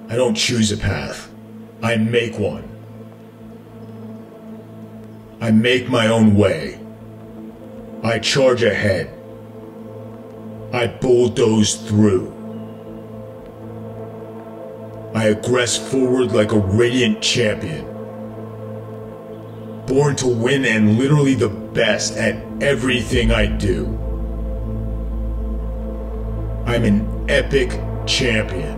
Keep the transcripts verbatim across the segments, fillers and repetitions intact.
I don't choose a path. I make one. I make my own way. I charge ahead. I bulldoze through. I aggress forward like a radiant champion. Born to win and literally the best at everything I do. I'm an epic champion.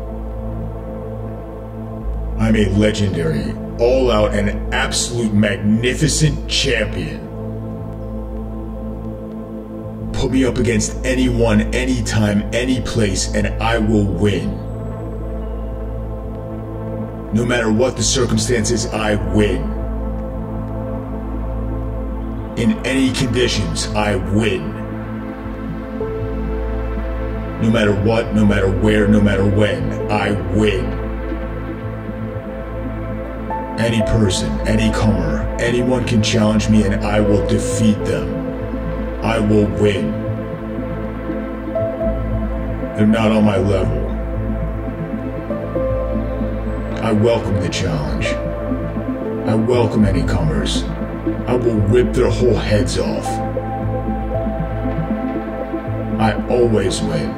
I'm a legendary, all-out and absolute magnificent champion. Put me up against anyone, anytime, any place, and I will win. No matter what the circumstances, I win. In any conditions, I win. No matter what, no matter where, no matter when, I win. Any person, any comer, anyone can challenge me and I will defeat them. I will win. They're not on my level. I welcome the challenge. I welcome any comers. I will rip their whole heads off. I always win.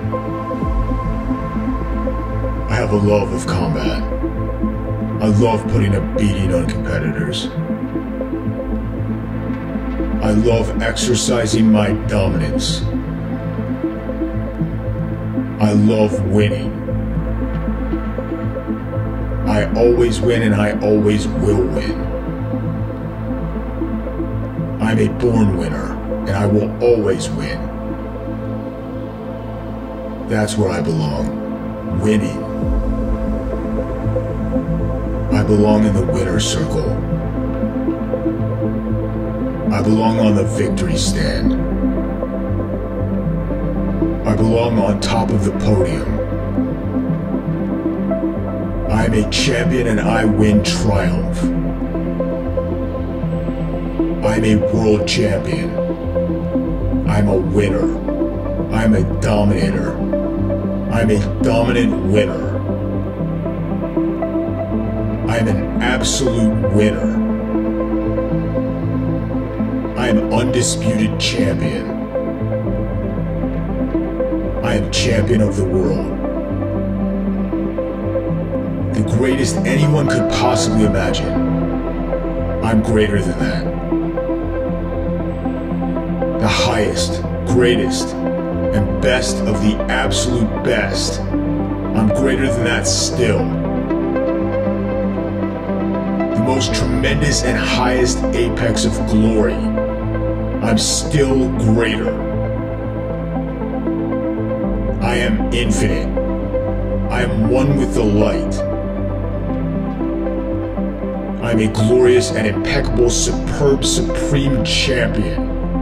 I have a love of combat. I love putting a beating on competitors. I love exercising my dominance. I love winning. I always win and I always will win. I'm a born winner and I will always win. That's where I belong, winning. I belong in the winner's circle. I belong on the victory stand. I belong on top of the podium. I am a champion and I win triumph. I am a world champion. I'm a winner. I'm a dominator. I'm a dominant winner. I'm an absolute winner. I am undisputed champion. I am champion of the world. The greatest anyone could possibly imagine. I'm greater than that. The highest, greatest, and best of the absolute best. I'm greater than that still. The most tremendous and highest apex of glory. I'm still greater. I am infinite. I am one with the light. I am a glorious and impeccable, superb, supreme champion.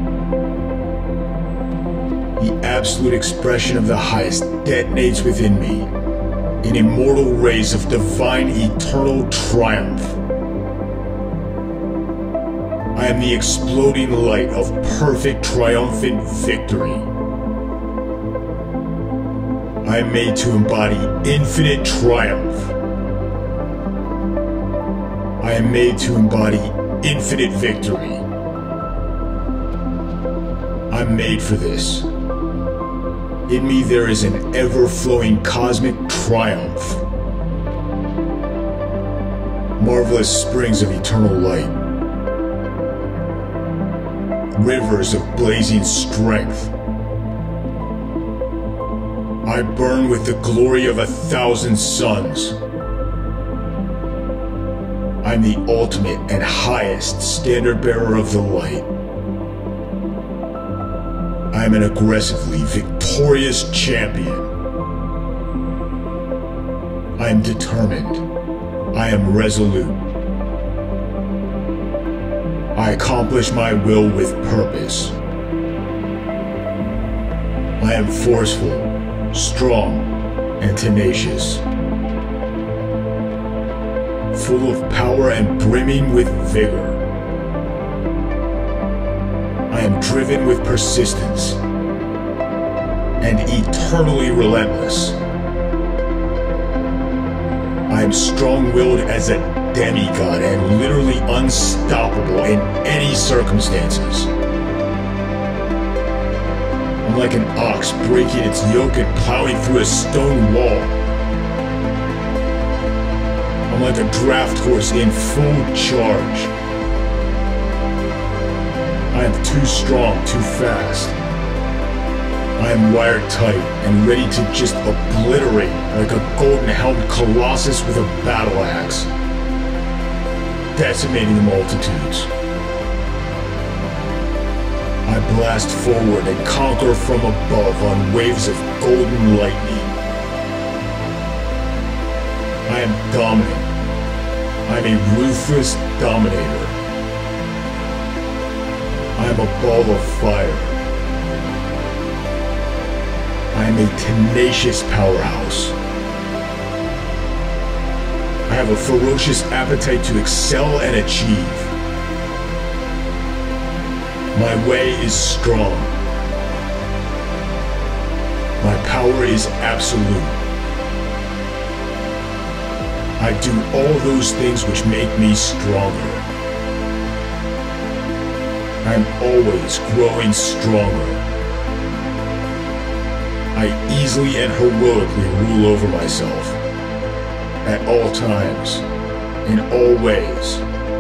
The absolute expression of the highest detonates within me in immortal rays of divine eternal triumph. I am the exploding light of perfect triumphant victory. I am made to embody infinite triumph. I am made to embody infinite victory. I'm made for this. In me there is an ever-flowing cosmic triumph. Marvelous springs of eternal light. Rivers of blazing strength. I burn with the glory of a thousand suns. I'm the ultimate and highest standard bearer of the light. I am an aggressively victorious champion. I am determined. I am resolute. I accomplish my will with purpose. I am forceful, strong, and tenacious. Full of power and brimming with vigor. I am driven with persistence and eternally relentless. I am strong-willed as a demigod and literally unstoppable in any circumstances. I'm like an ox breaking its yoke and plowing through a stone wall. I'm like a draft horse in full charge. I am too strong, too fast. I am wired tight and ready to just obliterate like a golden-helmed colossus with a battle axe, decimating the multitudes. I blast forward and conquer from above on waves of golden lightning. I am dominant. I am a ruthless dominator. I am a ball of fire. I am a tenacious powerhouse. I have a ferocious appetite to excel and achieve. My way is strong. My power is absolute. I do all those things which make me stronger. I am always growing stronger. I easily and heroically rule over myself, at all times, in all ways.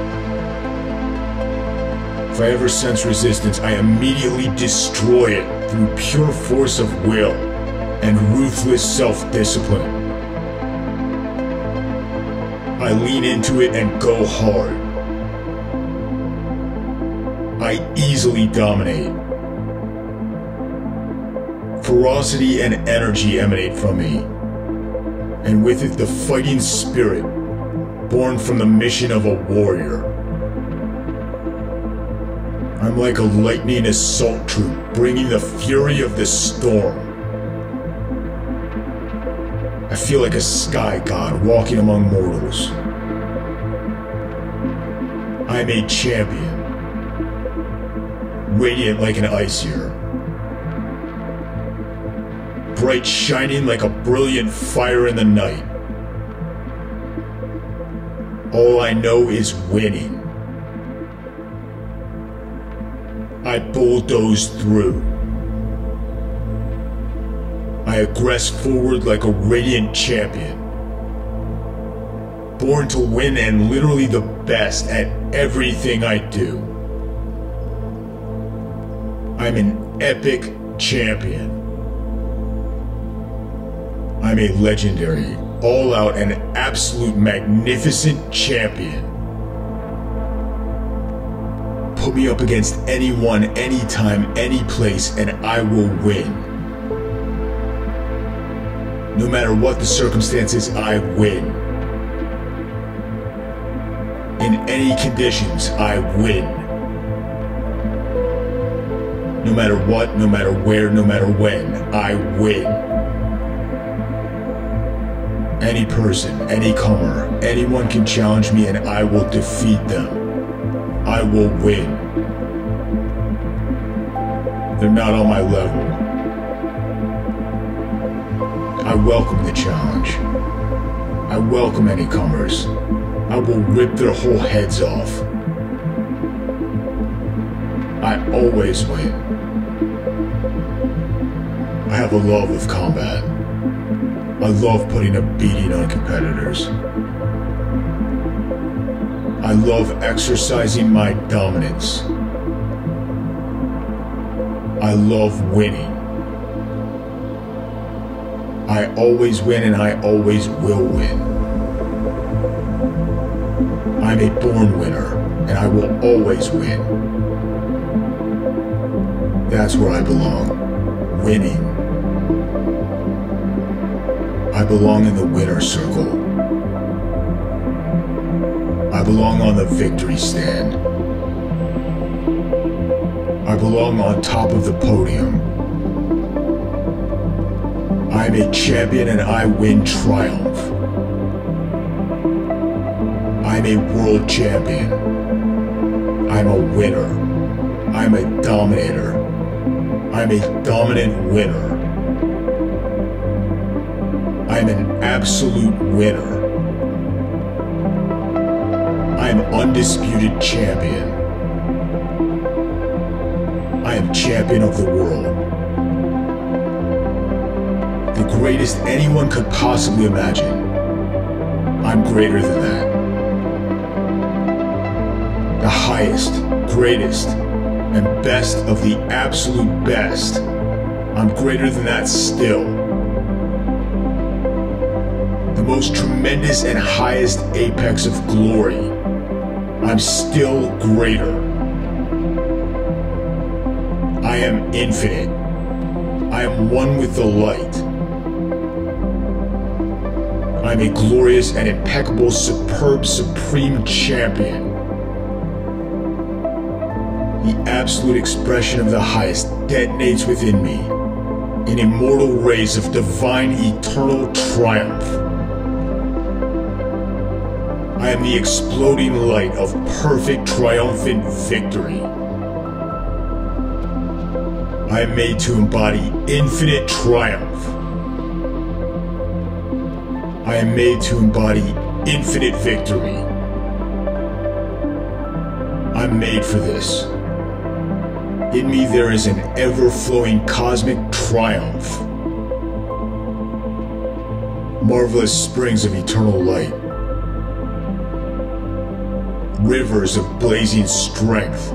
If I ever sense resistance, I immediately destroy it through pure force of will and ruthless self-discipline. I lean into it and go hard. I easily dominate. Ferocity and energy emanate from me, and with it the fighting spirit, born from the mission of a warrior. I'm like a lightning assault troop, bringing the fury of the storm. I feel like a sky god walking among mortals. I'm a champion, radiant like an ice-ear, bright shining like a brilliant fire in the night. All I know is winning. I bulldoze through. I aggress forward like a radiant champion, born to win and literally the best at everything I do. I'm an epic champion. I'm a legendary, all-out, and absolute magnificent champion. Put me up against anyone, anytime, any place, and I will win. No matter what the circumstances, I win. In any conditions, I win. No matter what, no matter where, no matter when, I win. Any person, any comer, anyone can challenge me and I will defeat them. I will win. They're not on my level. I welcome the challenge. I welcome any comers. I will rip their whole heads off. I always win. I have a love of combat. I love putting a beating on competitors. I love exercising my dominance. I love winning. I always win and I always will win. I'm a born winner and I will always win. That's where I belong, winning. I belong in the winner circle. I belong on the victory stand. I belong on top of the podium. I'm a champion and I win triumph. I'm a world champion. I'm a winner. I'm a dominator. I'm a dominant winner. I'm an absolute winner. I am undisputed champion. I am champion of the world. The greatest anyone could possibly imagine. I'm greater than that. The highest, greatest, and best of the absolute best. I'm greater than that still. The most tremendous and highest apex of glory. I'm still greater. I am infinite. I am one with the light. I am a glorious and impeccable, superb, supreme champion. The absolute expression of the highest detonates within me, an immortal rays of divine, eternal triumph. I am the exploding light of perfect, triumphant victory. I am made to embody infinite triumph. I am made to embody infinite victory. I'm made for this. In me there is an ever-flowing cosmic triumph. Marvelous springs of eternal light. Rivers of blazing strength.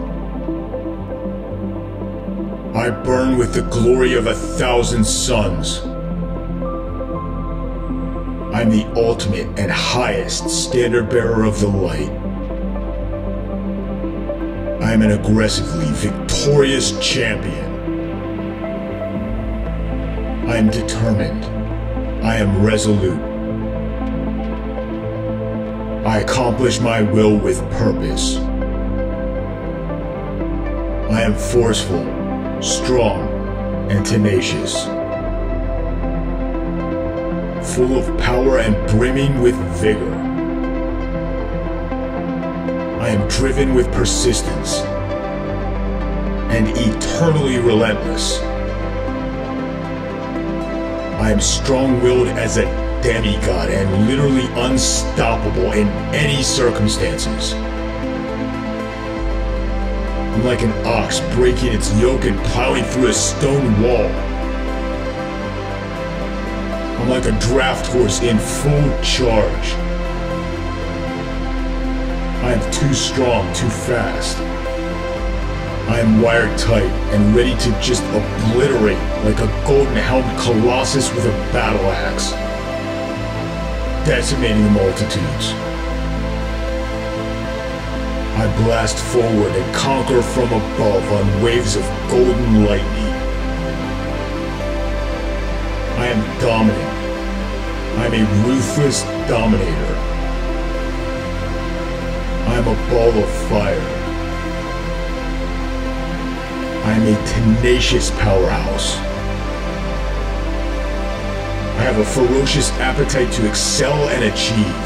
I burn with the glory of a thousand suns. I'm the ultimate and highest standard bearer of the light. I am an aggressively victorious champion. I am determined. I am resolute. I accomplish my will with purpose. I am forceful, strong, and tenacious. Full of power and brimming with vigor. I am driven with persistence and eternally relentless. I am strong-willed as a demigod and literally unstoppable in any circumstances. I'm like an ox breaking its yoke and plowing through a stone wall. I'm like a draft horse in full charge. I am too strong, too fast. I am wired tight and ready to just obliterate like a golden-helmed colossus with a battle axe, decimating the multitudes. I blast forward and conquer from above on waves of golden lightning. I am dominant. I am a ruthless dominator. I am a ball of fire. I am a tenacious powerhouse. I have a ferocious appetite to excel and achieve.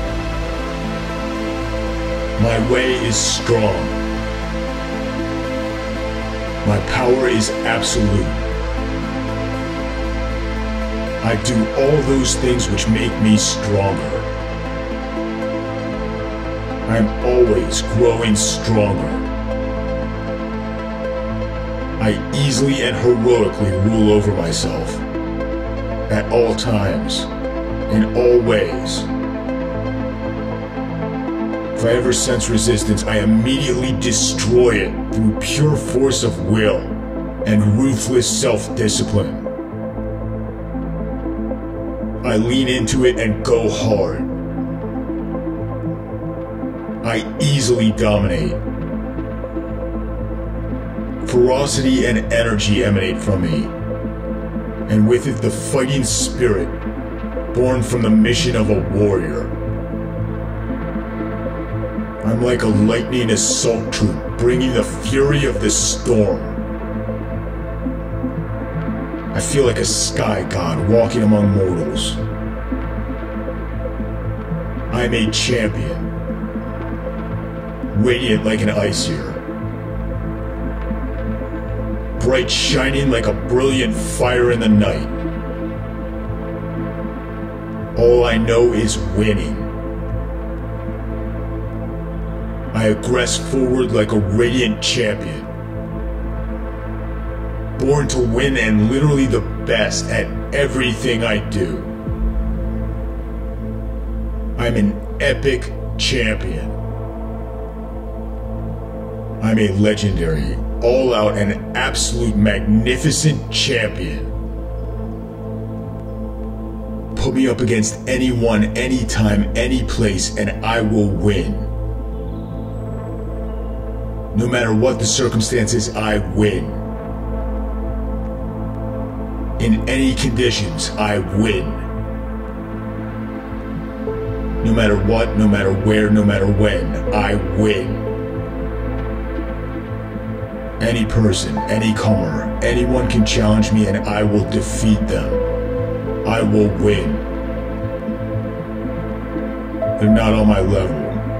My way is strong. My power is absolute. I do all those things which make me stronger. I am always growing stronger. I easily and heroically rule over myself, at all times, in all ways. If I ever sense resistance, I immediately destroy it through pure force of will and ruthless self-discipline. I lean into it and go hard. I easily dominate. Ferocity and energy emanate from me, and with it the fighting spirit born from the mission of a warrior. I'm like a lightning assault troop bringing the fury of the storm. I feel like a sky god walking among mortals. I am a champion, radiant like an ice-ear, bright shining like a brilliant fire in the night. All I know is winning. I aggress forward like a radiant champion. Born to win and literally the best at everything I do. I'm an epic champion. I'm a legendary, all-out and absolute magnificent champion. Put me up against anyone, anytime, any place, and I will win. No matter what the circumstances, I win. In any conditions, I win. No matter what, no matter where, no matter when, I win. Any person, any comer, anyone can challenge me and I will defeat them. I will win. They're not on my level.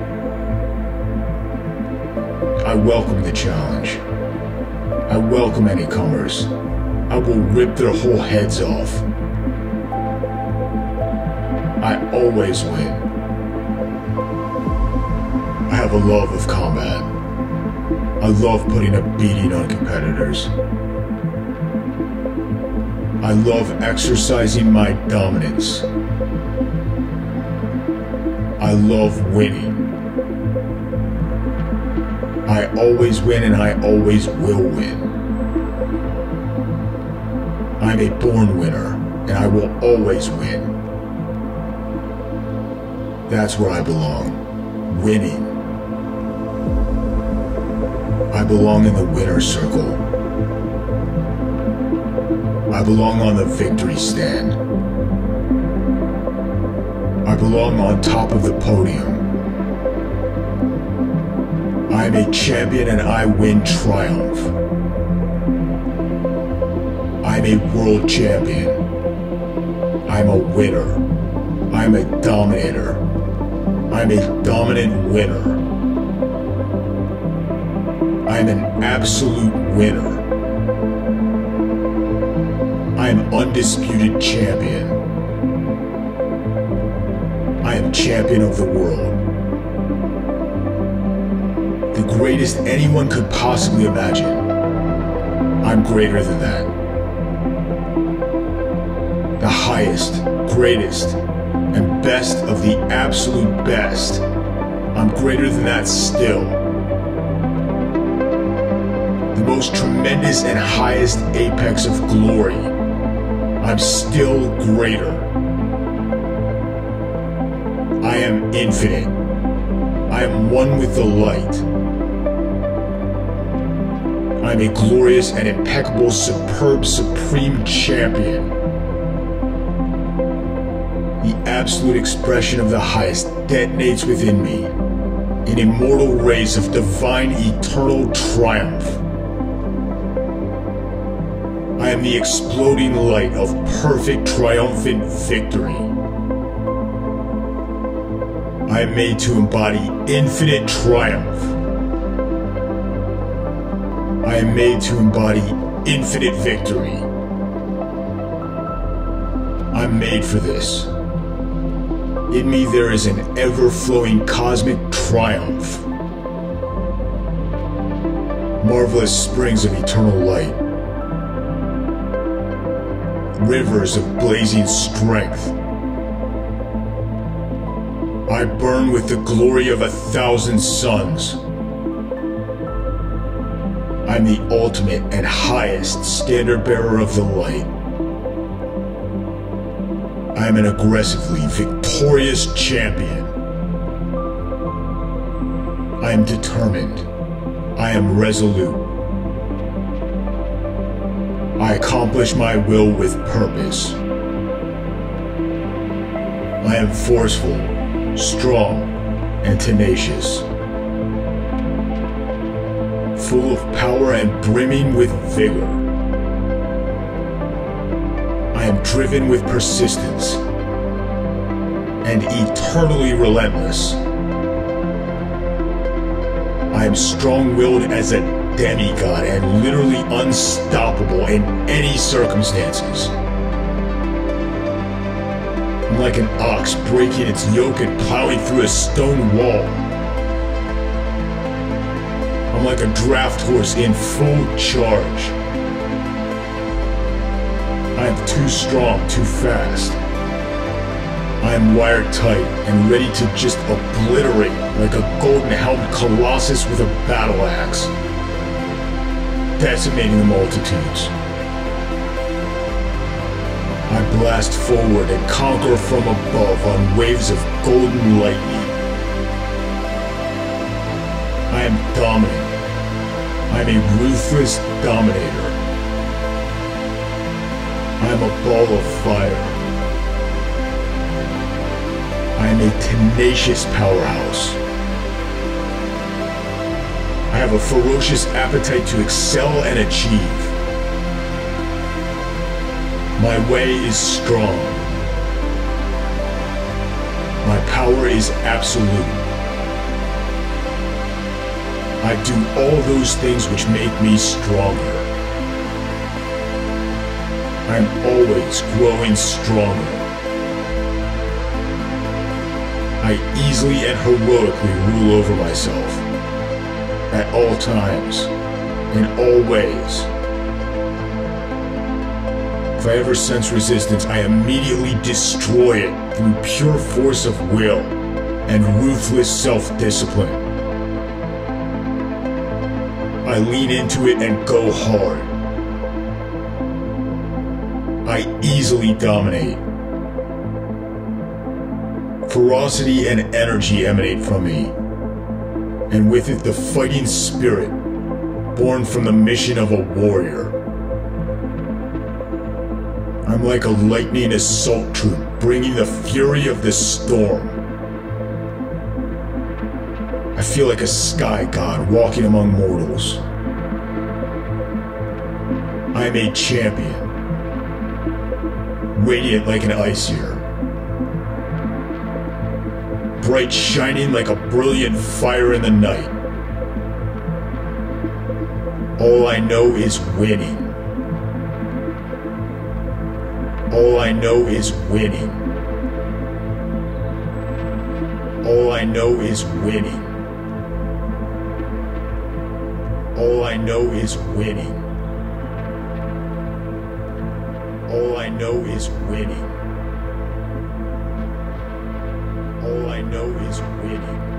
I welcome the challenge. I welcome any comers. I will rip their whole heads off. I always win. I have a love of combat. I love putting a beating on competitors. I love exercising my dominance. I love winning. I always win and I always will win. I'm a born winner and I will always win. That's where I belong, winning. I belong in the winner's circle. I belong on the victory stand. I belong on top of the podium. I am a champion and I win triumph. I'm a world champion. I'm a winner. I'm a dominator. I'm a dominant winner. I'm an absolute winner. I am undisputed champion. I am champion of the world. The greatest anyone could possibly imagine. I'm greater than that. The highest, greatest, and best of the absolute best. I'm greater than that still. The most tremendous and highest apex of glory. I'm still greater. I am infinite. I am one with the light. I am a glorious and impeccable, superb, supreme champion. The absolute expression of the highest detonates within me, an immortal race of divine, eternal triumph. I am the exploding light of perfect, triumphant victory. I am made to embody infinite triumph. I am made to embody infinite victory. I'm made for this. In me there is an ever-flowing cosmic triumph. Marvelous springs of eternal light. Rivers of blazing strength. I burn with the glory of a thousand suns. I'm the ultimate and highest standard bearer of the light. I am an aggressively victorious champion. I am determined. I am resolute. I accomplish my will with purpose. I am forceful, strong, and tenacious. Full of power and brimming with vigor. I am driven with persistence and eternally relentless. I am strong-willed as a demigod and literally unstoppable in any circumstances. I'm like an ox breaking its yoke and plowing through a stone wall. I'm like a draft horse in full charge. I am too strong, too fast. I am wired tight and ready to just obliterate like a golden-helmed colossus with a battle axe, decimating the multitudes. I blast forward and conquer from above on waves of golden lightning. I am dominant. I am a ruthless dominator. I am a ball of fire. I am a tenacious powerhouse. I have a ferocious appetite to excel and achieve. My way is strong. My power is absolute. I do all those things which make me stronger. I am always growing stronger. I easily and heroically rule over myself, at all times, in all ways. If I ever sense resistance, I immediately destroy it through pure force of will and ruthless self-discipline. I lean into it and go hard. I easily dominate. Ferocity and energy emanate from me, and with it the fighting spirit, born from the mission of a warrior. I'm like a lightning assault troop, bringing the fury of the storm. I feel like a sky god walking among mortals. I am a champion, radiant like an ice ear, bright shining like a brilliant fire in the night. All I know is winning. All I know is winning. All I know is winning. All I know is winning. All I know is winning. All I know is winning.